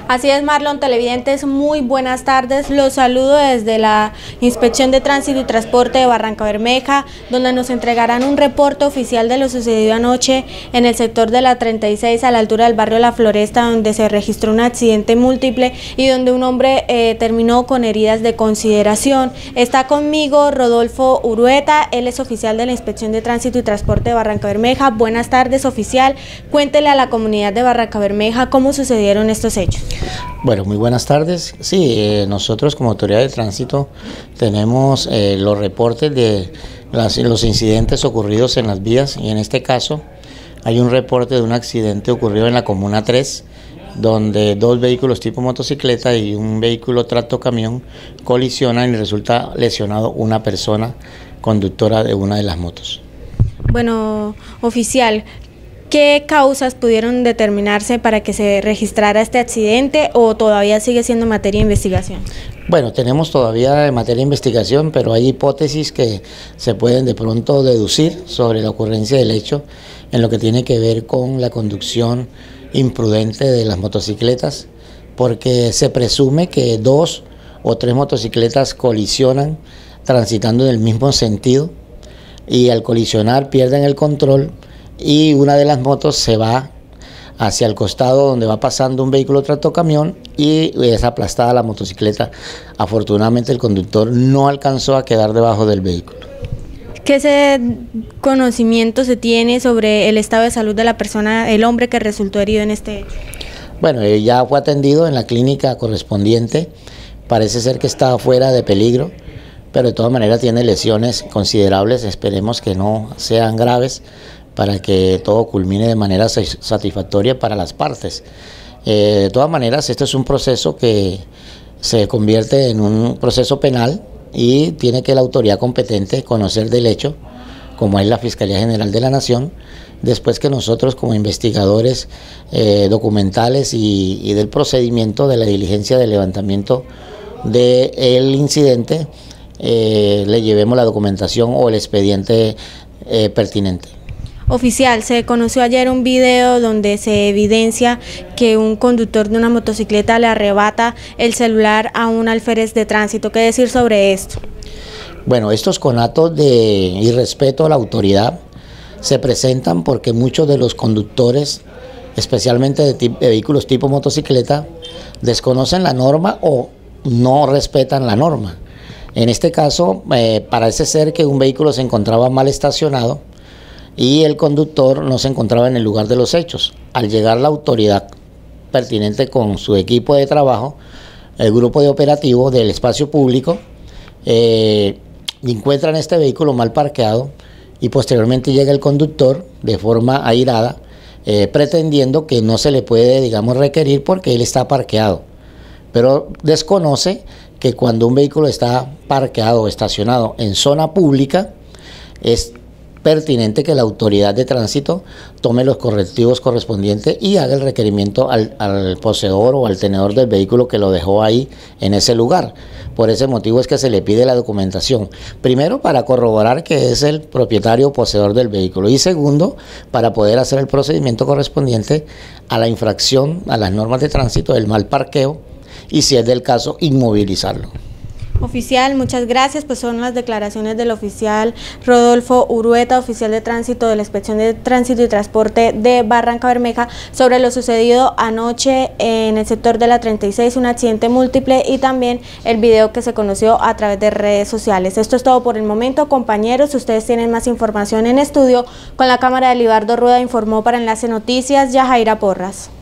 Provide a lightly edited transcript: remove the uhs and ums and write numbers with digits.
Así es, Marlon, televidentes, muy buenas tardes. Los saludo desde la Inspección de Tránsito y Transporte de Barrancabermeja, donde nos entregarán un reporte oficial de lo sucedido anoche en el sector de la 36 a la altura del barrio La Floresta, donde se registró un accidente múltiple y donde un hombre terminó con heridas de consideración. Está conmigo Rodolfo Urueta, él es oficial de la Inspección de Tránsito y Transporte de Barrancabermeja. Buenas tardes, oficial. Cuéntele a la comunidad de Barrancabermeja cómo sucedieron estos hechos. Bueno, muy buenas tardes. Sí, nosotros como autoridad de tránsito tenemos los reportes de los incidentes ocurridos en las vías, y en este caso hay un reporte de un accidente ocurrido en la Comuna 3, donde dos vehículos tipo motocicleta y un vehículo tractocamión colisionan y resulta lesionado una persona conductora de una de las motos. Bueno, oficial, ¿qué causas pudieron determinarse para que se registrara este accidente o todavía sigue siendo materia de investigación? Bueno, tenemos todavía materia de investigación, pero hay hipótesis que se pueden de pronto deducir sobre la ocurrencia del hecho en lo que tiene que ver con la conducción imprudente de las motocicletas, porque se presume que 2 o 3 motocicletas colisionan transitando en el mismo sentido y al colisionar pierden el control y una de las motos se va hacia el costado donde va pasando un vehículo tractocamión y es aplastada la motocicleta. Afortunadamente el conductor no alcanzó a quedar debajo del vehículo. ¿Qué conocimiento se tiene sobre el estado de salud de la persona, el hombre que resultó herido en este hecho? Bueno, ya fue atendido en la clínica correspondiente, parece ser que está fuera de peligro, pero de todas maneras tiene lesiones considerables, esperemos que no sean graves, para que todo culmine de manera satisfactoria para las partes. De todas maneras, este es un proceso que se convierte en un proceso penal y tiene que la autoridad competente conocer del hecho, como es la Fiscalía General de la Nación, después que nosotros como investigadores documentales y del procedimiento de la diligencia de levantamiento del incidente, le llevemos la documentación o el expediente pertinente. Oficial, se conoció ayer un video donde se evidencia que un conductor de una motocicleta le arrebata el celular a un alférez de tránsito. ¿Qué decir sobre esto? Bueno, estos conatos de irrespeto a la autoridad se presentan porque muchos de los conductores, especialmente de vehículos tipo motocicleta, desconocen la norma o no respetan la norma. En este caso, parece ser que un vehículo se encontraba mal estacionado y el conductor no se encontraba en el lugar de los hechos. Al llegar la autoridad pertinente con su equipo de trabajo, el grupo de operativo del espacio público, encuentran este vehículo mal parqueado y posteriormente llega el conductor de forma airada, pretendiendo que no se le puede, digamos, requerir porque él está parqueado, pero desconoce que cuando un vehículo está parqueado o estacionado en zona pública, es pertinente que la autoridad de tránsito tome los correctivos correspondientes y haga el requerimiento al poseedor o al tenedor del vehículo que lo dejó ahí en ese lugar. Por ese motivo es que se le pide la documentación, primero para corroborar que es el propietario o poseedor del vehículo y segundo para poder hacer el procedimiento correspondiente a la infracción a las normas de tránsito del mal parqueo y, si es del caso, inmovilizarlo. Oficial, muchas gracias. Pues son las declaraciones del oficial Rodolfo Urueta, oficial de tránsito de la Inspección de Tránsito y Transporte de Barrancabermeja, sobre lo sucedido anoche en el sector de la 36, un accidente múltiple, y también el video que se conoció a través de redes sociales. Esto es todo por el momento, compañeros. Ustedes tienen más información en estudio. Con la cámara de Libardo Rueda informó para Enlace Noticias Yajaira Porras.